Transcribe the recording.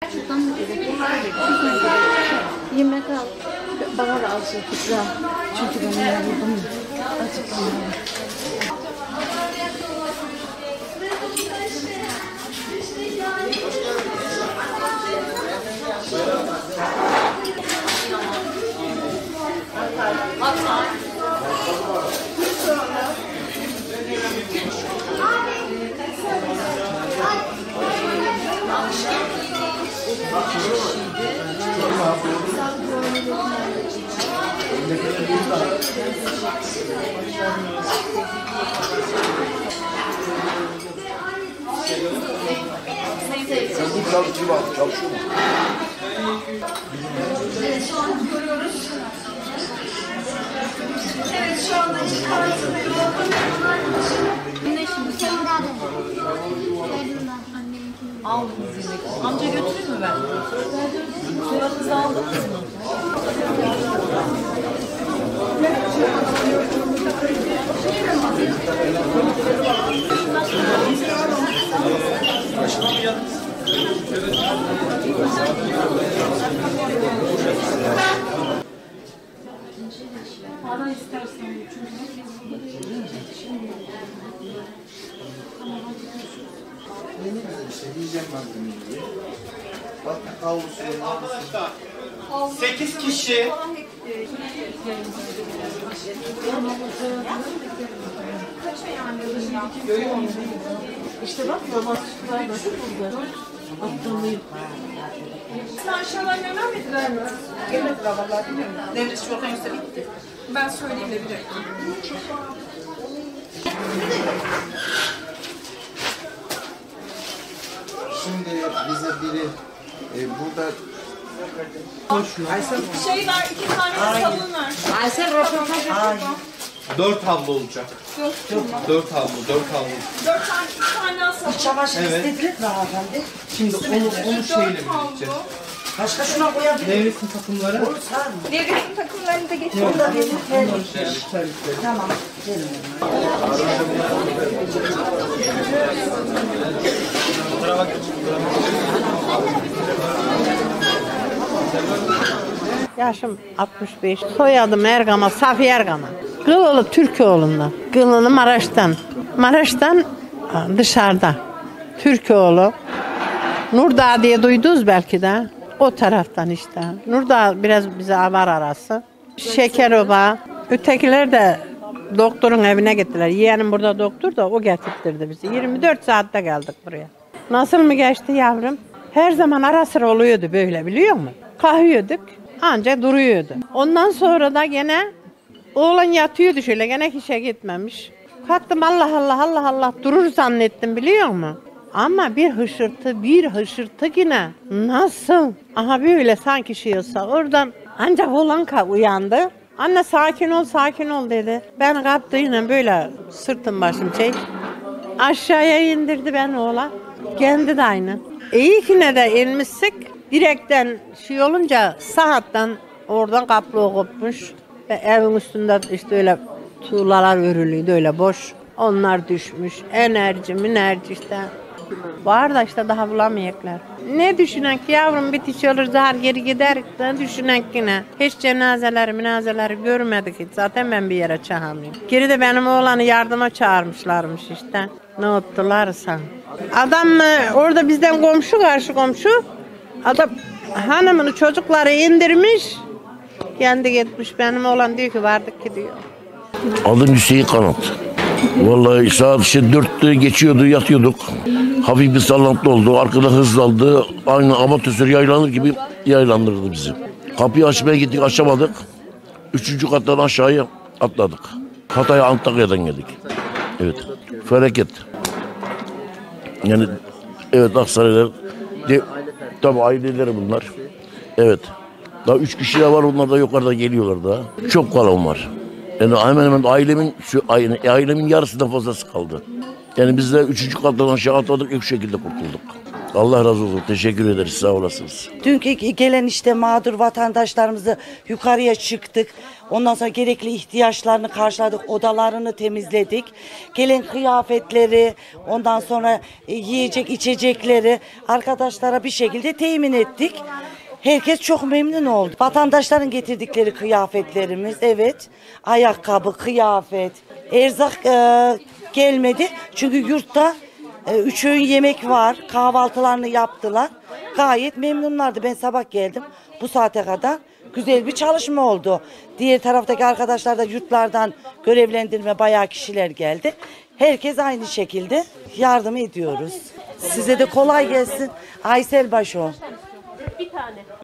Yemek al. Bana da azıcık ikram. Çünkü ben yoruldum. Acıktım. Evet, şu an görüyoruz. Evet, şu anda çıkartılıyor. Aldınız yemek. Amca götürür mü ben? Suratınızı aldınız mı? Para istersen Yiyeceğim ben bunu. Bak havlusu. Arkadaşlar 8 kişi İşte bak namazçılar da burada. Attırmayın. Sen aşağıdan göndermediler mi? Evet babalar devlet şu yoksa bitti. Ben söyleyeyim de bir dakika. Şimdi bize biri burada Şey ver, 2 tane sabun ver. Aysel röportaj yapıyor. 4 havlu olacak. 4 havlu, 4 havlu. 4 tane, 2 tane daha sabun. Çamaşır Evet. istediler mi hanımefendi? Şimdi onu şeyle birlikte. Başka şuna koyabilir. Nevresim takımları. Olur sağ mı? Devletin takımlarını da getir. Onu da verin. Tamam. Verin. Yaşım 65. Soyadım Ergama, Safiye Ergama. Kılılı Türkoğlu'ndan. Kılılı Maraş'tan. Maraş'tan dışarıda. Türkoğlu. Nurdağ diye duydunuz belki de. O taraftan işte. Nurdağ biraz bize var arası. Şekeroba. Ötekiler de doktorun evine gittiler. Yeğenim burada doktor da o getirtirdi bizi. 24 saatte geldik buraya. Nasıl mı geçti yavrum? Her zaman ara sıra oluyordu böyle biliyor musun? Kahıyorduk. Anca duruyordu. Ondan sonra da gene oğlan yatıyordu şöyle gene işe gitmemiş. Kalktım Allah Allah Allah Allah durur zannettim biliyor musun? Ama bir hışırtı yine. Nasıl? Aha böyle sanki şey olsa oradan ancak oğlan uyandı. Anne sakin ol dedi. Ben kaptığıyla böyle sırtım başım çek. Aşağıya indirdi ben oğlan. Kendi de aynı. İyi ki ne de inmişsik. Direkten şey olunca saattan oradan kaplı kopmuş. Ve evin üstünde işte öyle tuğlalar örülüydü öyle boş. Onlar düşmüş. Enerji işte. Var da işte daha bulamayacaklar. Ne düşünen ki yavrum bitiş olur zahar geri gider. Ne düşünen ki ne? Hiç cenazeleri görmedik hiç. Zaten ben bir yere çağırmıyorum. Geri de benim oğlanı yardıma çağırmışlarmış işte. Ne ottularsa. Adam orada bizden karşı komşu. Adam hanımını çocukları indirmiş. Kendi gitmiş benim oğlan diyor ki vardık ki diyor. Adım Hüseyin Kanat. Vallahi saat 4'te geçiyordu, yatıyorduk. Hafif bir sallantı oldu, arkadan hızlandı. Aynı amatör yaylanır gibi yaylandırdı bizi. Kapıyı açmaya gittik, açamadık. 3. kattan aşağıya atladık. Hatay Antakya'dan geldik. Evet, felaket. Yani evet Aksaraylar, tabii aileleri bunlar. Evet, daha 3 kişi de var, onlar da yukarıda geliyorlar daha. Çok kalan var. Yani hemen hemen ailemin yarısından fazlası kaldı. Yani biz de 3. kattan aşağı atladık, ilk şekilde kurtulduk. Allah razı olsun. Teşekkür ederiz. Sağ olasınız. Dünkü gelen işte mağdur vatandaşlarımızı yukarıya çıktık. Ondan sonra gerekli ihtiyaçlarını karşıladık, odalarını temizledik. Gelen kıyafetleri, ondan sonra yiyecek içecekleri arkadaşlara bir şekilde temin ettik. Herkes çok memnun oldu. Vatandaşların getirdikleri kıyafetlerimiz, evet, ayakkabı, kıyafet, erzak gelmedi. Çünkü yurtta 3 öğün yemek var, kahvaltılarını yaptılar. Gayet memnunlardı. Ben sabah geldim, bu saate kadar güzel bir çalışma oldu. Diğer taraftaki arkadaşlar da yurtlardan görevlendirme bayağı kişiler geldi. Herkes aynı şekilde yardım ediyoruz. Size de kolay gelsin. Aysel Başo.